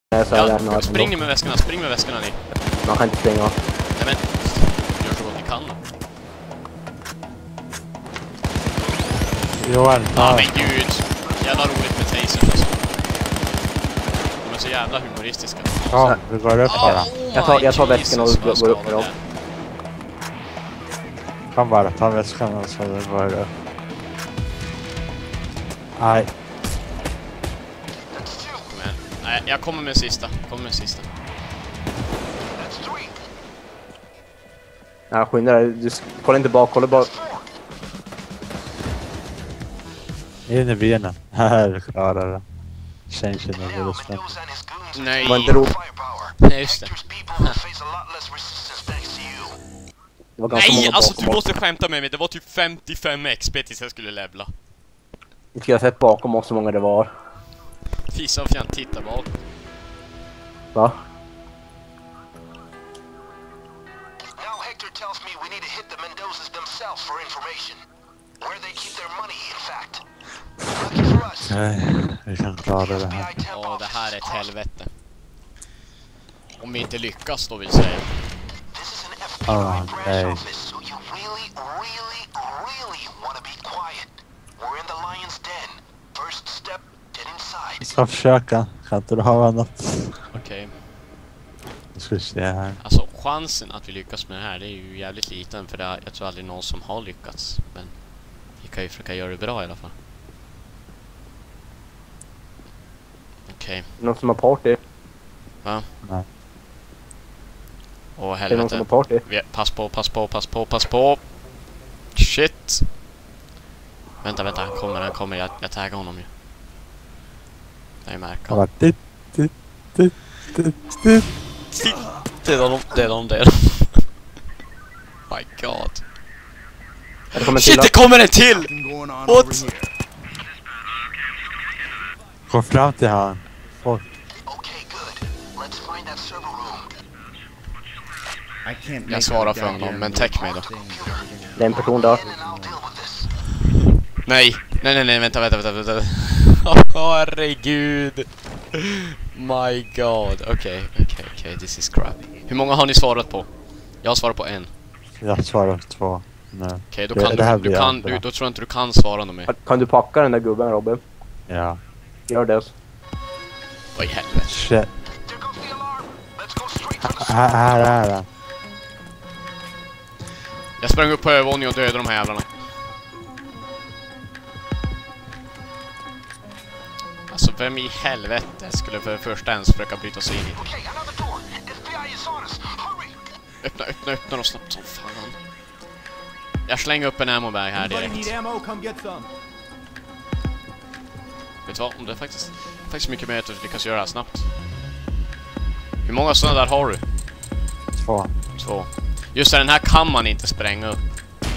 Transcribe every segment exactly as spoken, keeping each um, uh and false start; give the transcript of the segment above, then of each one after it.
Ja, jag springer med väskorna, spring med väskorna ni. Man kan inte springa. Nej men, gör så gott ni kan då. Johan, ja men gud. Jävla roligt med tasers alltså. De är så jävla humoristiska. Ja, vi går upp bara. Oh jag tar, jag tar väskan och går, går upp med dem. Kom bara, ta väskan och så går det upp. Nej. Nej, jag kommer med sista. Kommer med sista. Ja, skynda dig. Du kolla inte bak, kolla bara. In i benen. Här klarar det. Change in the rustning. Nej. Man drog. Nej, just det. det Nej, alltså du måste skämta med mig. Det var typ femtiofem X P tills jag skulle levla. Vi skulle ha sett bakom oss så många det var. Fisa och fjant, titta bak. Va? Now Hector tells me we need to hit the Mendozas themselves for information. Where they keep their money, in fact. Lucky for us. Nej, vi kan klara det här. Ja, det här är ett helvete. Om vi inte lyckas då vill säga. This is an F B I Oh, branch nej. office, so you really, really, really want to be quiet. We're in the lion's den. First step, get inside. Vi ska försöka. Kan inte du ha något? Okej. Okay. Nu ska vi se här. Alltså chansen att vi lyckas med det här, det är ju jävligt liten. För det är, jag tror aldrig någon som har lyckats. Men vi kan ju försöka göra det bra i alla fall. Okej. Okay. Någon som har party? Va? Nej. Åh helvete. Är det någon som har party? Vi, pass på, pass på, pass på, pass på. Shit. Vänta, vänta, han kommer, han kommer. Jag, jag taggar honom ju. Jag märker. Han bara dit, dit, dit, dit, dit. Det är de, det är de, det är de. My god. Det kommer Shit, det kommer en till! What? Gå fram till han. Folk. Okay, good. Let's find that server room. Jag svarar för honom, men täck mig då. Det är en person där. Nej, nej, nej, nej, vänta, vänta, vänta, vänta. Oh, herregud. My god, okej, okay, okej, okay, okej, okay. This is crap. Hur många har ni svarat på? Jag har svarat på en. Jag svarar två. Nej. Okej, okay, då kan det, du, du kan, du, då tror jag inte du kan svara något mer. Kan du packa den där gubben, Robin? Ja. Gör det. Vad i helvete? Shit. Här, här är det. Jag sprang upp på övervåningen och dödade de här jävlarna. Alltså, vem i helvete skulle för det första ens försöka bryta sig in i? Öppna, öppna, öppna och snabbt som fan. Jag slänger upp en ammo-bag här direkt. Vet du vad? Om det är faktiskt, faktiskt mycket mer att du lyckas göra det här snabbt. Hur många sådana där har du? Två. Två. Just det, den här kan man inte spränga upp.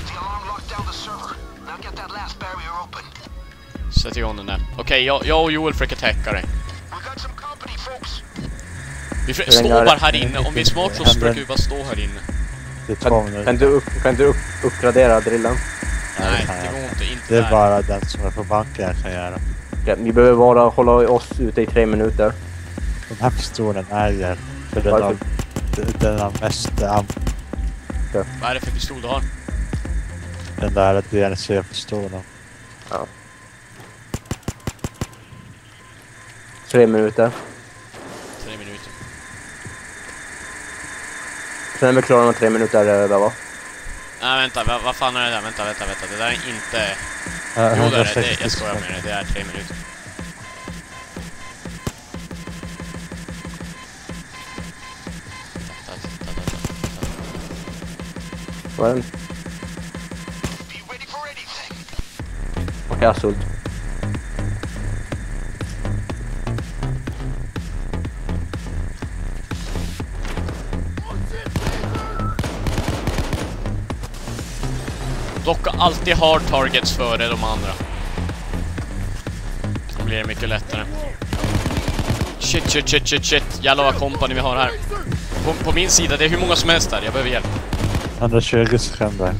Sätt igång den där. Okej, okay, jag, jag och Joel försöker täcka dig. Vi står bara här inne. Om vi är smart så försöker vi bara stå här inne. Det är två minuter. Kan du, upp, kan du upp, uppgradera drillen? Nej, det går inte. Inte det är där. bara den som är på banken jag kan göra. Ja, vi behöver bara hålla oss ute i tre minuter. Den här pistolen äger. För den har, den har mest am. Ja. Vad är det för pistol du har? Den där D N C-pistolen. Ja. Tre minuter. Tre minuter. Sen är vi klara med tre minuter där, va? Nej, vänta. Vad, vad fan är det där? Vänta, vänta, vänta. Det där är inte... Uh, jo, det är det. Jag skojar med det. Det är tre minuter. Vad är den? Okej, asult. Docka alltid hard targets före de andra. Då blir det mycket lättare. Shit, shit, shit, shit, shit. Jävlar vad kompani vi har här. På, på min sida, det är hur många som helst där. Jag behöver hjälp. hundratjugo sekunder.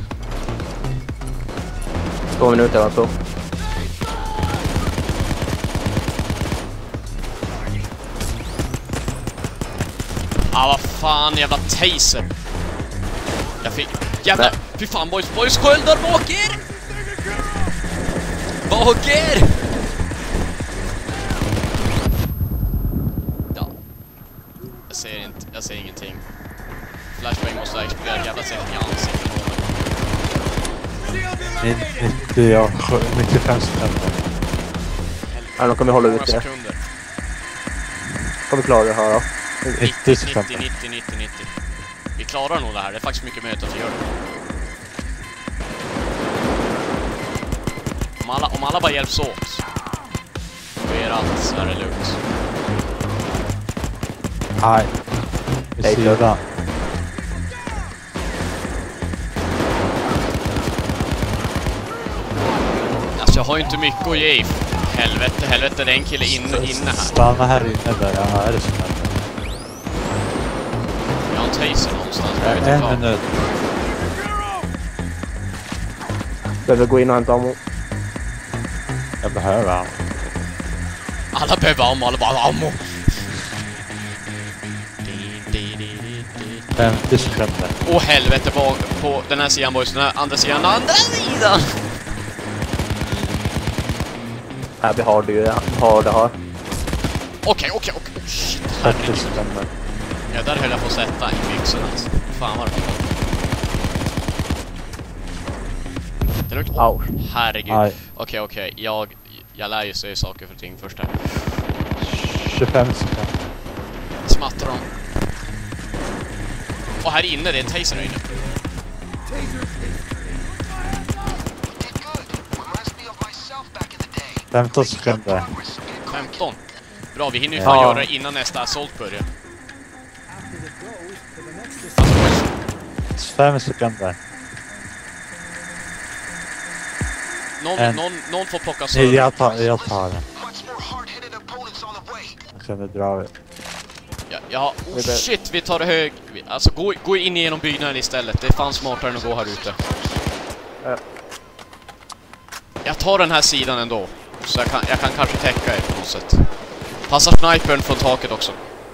Två minuter alltså. Ah, vad fan, jävla taser. Jag fick... Jävla... Fy fan, boys, boys, sköldar bak er! Bak er! Ja. Jag ser inte, jag ser ingenting. Flashbang måste ha exploderat jävla sätt i ansiktet. nittio, ja, nittiofem sekunder. Ja, då kan vi hålla ut det. Sekunder. Kan vi klara det här då? nittio nittio, sekunder. nittio, nittio, nittio. Vi klarar nog det här, det är faktiskt mycket möjligt att vi gör det. Om alla, om alla bara hjälps åt och gör allt så är det lugnt. Nej. Vi Hej, ser det. Alltså jag har ju inte mycket att ge. Helvete, helvete, det är en kille inne, inne här. Stanna här inne där, ja, är det som händer? Jag har en taser någonstans, men jag vet inte En vad. minut. Behöver gå in och hämta ammo. Jag behöver han. Alla behöver ammo, alla bara ammo. femtio sekunder. Åh helvete, på, på den här sidan boys, den här andra sidan, den andra sidan! Här, vi har det ju, vi har det här. Okej, okej, okej. Shit, fyrtio herregud. sekunder. Ja, där höll jag på att sätta i byxorna alltså. Fan vad det var. Det luktar... Au. Herregud. Aj. Okej, okej. Jag, jag lär ju sig saker för ting först här. tjugofem sekunder. Smattrar dem. Och här inne, det är en taser här inne. femton sekunder. femton. Bra, vi hinner ju Ja. fan göra det innan nästa assault börjar. Alltså, boys, fem sekunder. någon, En. någon, någon får plocka Nej, server. jag tar, jag tar den. Okej, nu drar vi. Ja, ja, oh shit, vi tar det hög. vi- Alltså, gå, gå in igenom byggnaden istället. Det är fan smartare än att gå här ute. Ja. Jag tar den här sidan ändå. Så jag kan, jag kan kanske täcka er på något sätt. Passa snipern från taket också.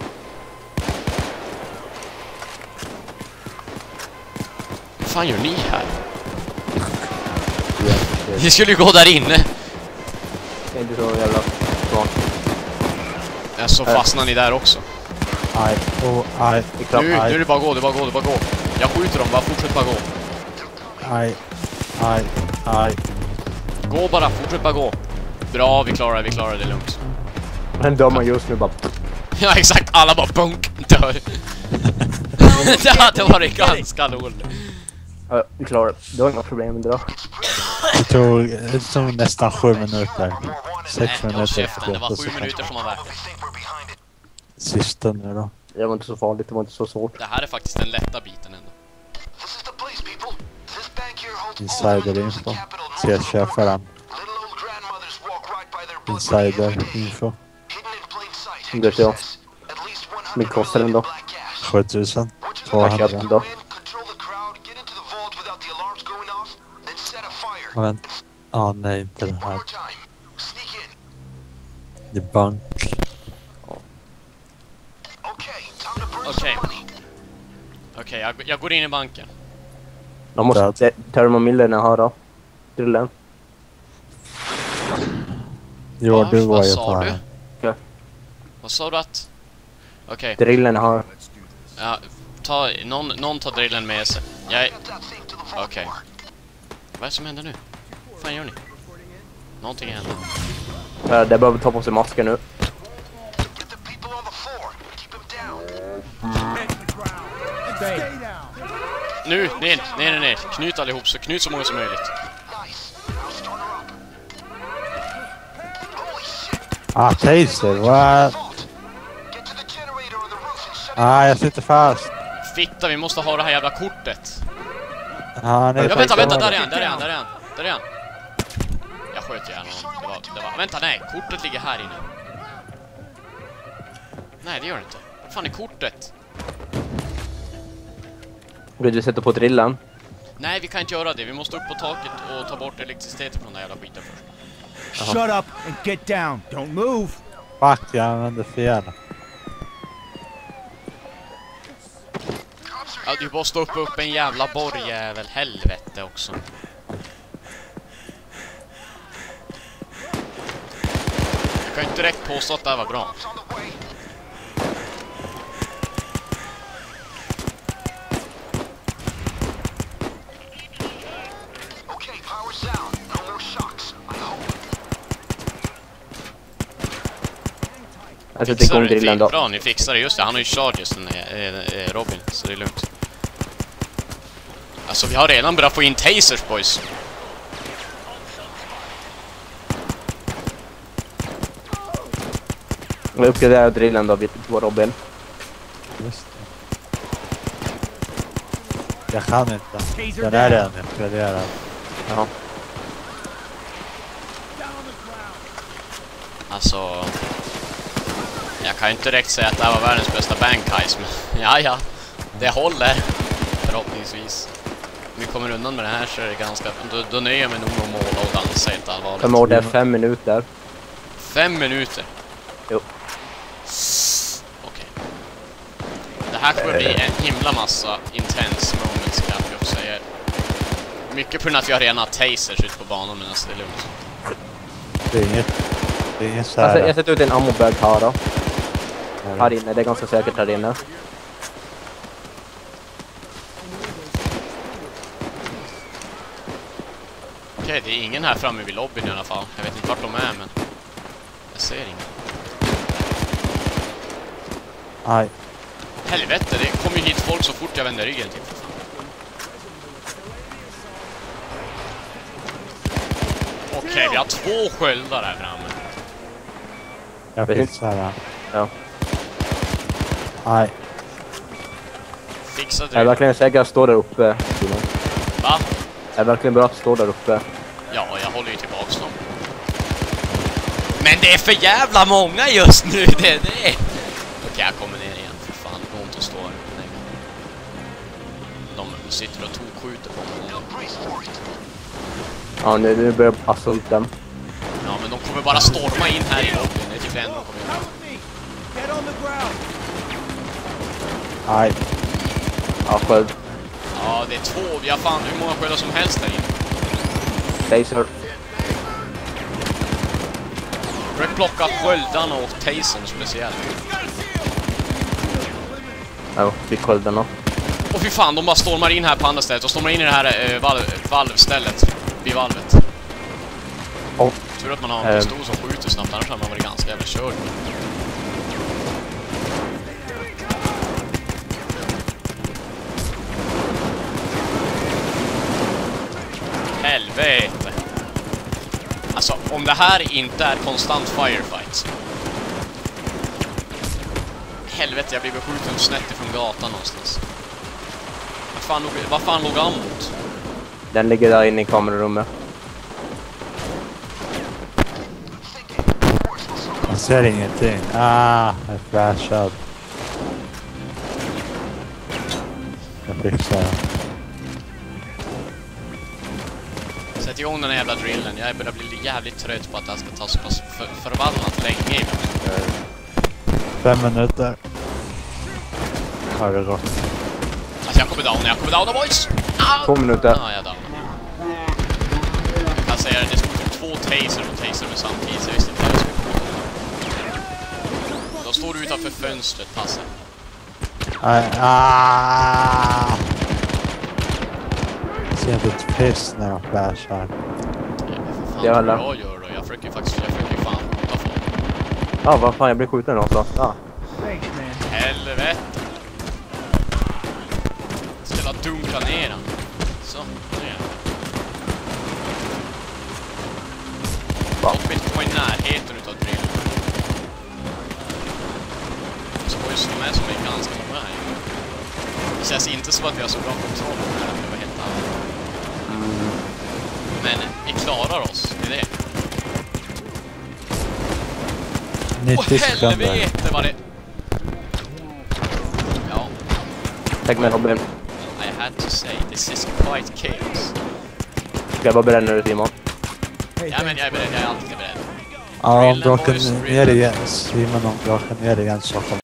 Vad fan gör ni här? Ni skulle ju gå där inne. Det är inte så jävla smart. Ja, så fastnar ni där också. Aj, oh, aj, Det är klart. Nu, nu är aj, det bara gå, det är bara gå, det är bara gå. Jag skjuter dem, bara fortsätt bara gå. aj, aj, aj. Gå bara, fortsätt bara gå. Bra, vi klarar det, vi klarar det, det är lugnt. Men dör man just nu bara... Ja, exakt, alla bara bunk, dör. Det hade varit ganska roligt. Ja, vi klarar det. Du har inga problem med det då. Det tog, det tog nästan sju minuter. Sex Nej, jag minuter. käften, det var fyrtioåtta sju sekunder. minuter som var värt. Sista nu då. Det var inte så farligt, det var inte så svårt. Det här är faktiskt den lätta biten ändå. Insider info. Så jag köper den. Insider info. Det ser jag. Mycket kostar den då. sjutusen Jag köpte tvåhundra. den då. Vänta. Ah, nej, inte den här. Det är bank. Okej. Okej, jag, jag går in i banken. Jag måste... Död. Termomillerna här då. Drillen. Jo, Ja, du var vad ju sa på du? den. Ja. Vad sa du att... Okej, Drillen här. ja, ta, någon, någon tar drillen med sig. Jag är... Okej. Vad är det som händer nu? Vad fan gör ni? Någonting händer. Ja, det behöver ta på sig masken nu. Nu, ner, ner, ner, ner. Knut allihop, så knut så många som möjligt. Ah, taser, what? Ah, jag sitter fast. Fitta, vi måste ha det här jävla kortet. Ah, nej, Ja, vänta, vänta, taser. där är han, där är han, där är han. Där är han. Jag sköt ihjäl honom. Det var, det var... Vänta, nej, kortet ligger här inne. Nej, det gör det inte. Vad fan är kortet? Vill du sätta på drillen? Nej, vi kan inte göra det. Vi måste upp på taket och ta bort elektriciteten från den här jävla skiten först. Shut up and get down. Don't move. Fuck, jag använde fel. Ja, du måste stoppa upp en jävla borrjävel. Helvete också. Jag kan inte direkt påstå att det här var bra. Okay, power's down. No more shocks. I hope. Jag sätter igång Fixar drillen det, då. bra, ni fixar det. Just det, han har ju charges, den är, är, Robin, så det är lugnt. Alltså, vi har redan börjat få in tasers, boys. Vi uppgraderar drillen då, vi på Robin. Just det. Jag kan inte. Den är redan uppgraderad. Jaha. Alltså... Jag kan ju inte direkt säga att det här var världens bästa bankheist, men ja, ja. Det håller. Förhoppningsvis. Om vi kommer undan med det här så är det ganska... Då, då nöjer jag mig nog med att måla och dansa helt allvarligt. Fem år, det är fem minuter. Fem minuter? Jo. Okej. Det här kommer bli en himla massa intense moments, kan jag också säga. Mycket på grund av att vi har rena tasers ute på banan, men alltså det är lugnt. Det är inget... Det är inget så här... Alltså, jag sätter ut en ammobag här då. Här inne, det är ganska säkert här inne. Okej, det är ingen här framme vid lobbyn i alla fall. Jag vet inte vart de är, men... Jag ser ingen. Aj. Helvete, det kommer ju hit folk så fort jag vänder ryggen till. Okej, vi har två sköldar här framme. Jag fixar det. Ja. Aj. Fixa Jag är det. verkligen säker att stå där uppe. Simon. Va? Jag är verkligen bra att stå där uppe. Ja, jag håller ju tillbaks dem. Men det är för jävla många just nu, det är det. Okej, jag kommer ner igen. För fan, det går inte att stå här uppe längre. De sitter och tokskjuter på mig. Ja, nu, nu börjar jag passa ut dem. Ja, men de kommer bara storma in här i lobbyn. Det är typ det enda de kommer göra. Aj. Ja, sköld. Ja, det är två. Vi har fan hur många sköldar som helst där inne. Taser. Försök plocka sköldarna och tasern speciellt. Ja, fick sköldarna. Och fy fan, de bara stormar in här på andra stället. Och stormar in i det här äh, valv, valvstället. Vid valvet. Oh. Tur att man har en pistol som skjuter snabbt. Annars har man varit ganska jävla körd. Helvete. Alltså, om det här inte är konstant firefights. Helvete, jag blir beskjuten snett ifrån gatan någonstans. Vad fan, vad fan låg han mot? Den ligger där inne i kamerarummet. Jag ser ingenting. Ah, jag är flashad. Jag fixar det. Sätt igång den här jävla drillen. Jag börjar bli jävligt trött på att det här ska ta så pass för förvandlat länge. Fem minuter. Har det gått. Alltså jag kommer down, jag kommer down, boys! Au! Två minuter. Ja, jag är down. Jag kan säga det, det stod typ två taser och taser med samtidigt, så jag visste inte vad jag skulle komma. Då står du utanför fönstret, passa. Aj, ah! Jag ser inte ett piss när de flashar. Fan, Det vad alla. jag gör då? Jag försöker faktiskt, jag försöker fan skjuta folk. Ja, vad fan, jag blir skjuten någonstans. Ja. Helvete! Ställa dunka ner den. Så, nu igen. Låt mig inte komma i närheten utav drillen. Så var ju som är som är ganska många här. Det känns inte som att vi har så bra kontroll på det här, det var helt annat. Men vi klarar oss, det är det. Åh helvete vad det... Ja. Tack med Robin. I had to say, this is quite chaos. Ska jag bara bränna ut Simon? Ja men jag är beredd, jag är alltid beredd. Ja, om Drillen, du åker boys, ner drillen. igen. Simon, om du åker ner igen så kommer